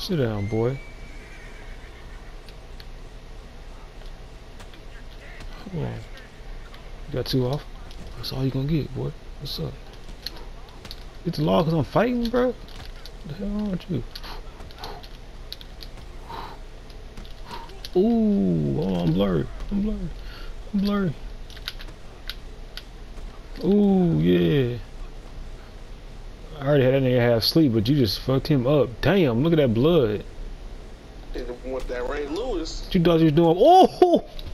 Sit down, boy. Hold on. You got 2 off? That's all you gonna get, boy. What's up? Get the law cause I'm fighting, bro? What the hell wrong with you? Ooh, oh, I'm blurry. I'm blurry. I'm blurry. Ooh, yeah. I already had that nigga half sleep, but you just fucked him up. Damn, look at that blood. Didn't want that Ray Lewis. What you thought you was doing? Oh!